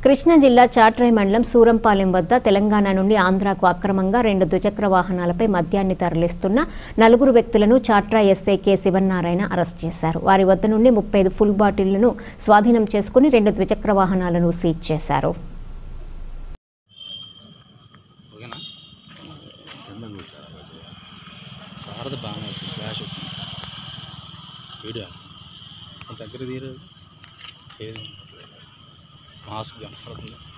కృష్ణా జిల్లా చాట్రాయి మండలం సూరంపాలెం వద్ద తెలంగాణ నుండి ఆంధ్రాకు అక్రమంగా 2 ద్విచక్ర వాహనాలపై మద్యాన్ని తరలిస్తున్న 4 వ్యక్తులను Chatrai SI K Shivanarayana arrest చేశారు. వారి వద్ద నుండి 35 ఫుల్ బాటిళ్లను స్వాధీనం చేసుకుని 2 ద్విచక్ర వాహనాలను సీజ్ చేశారు. మాస్క్ కనపడుతుంది.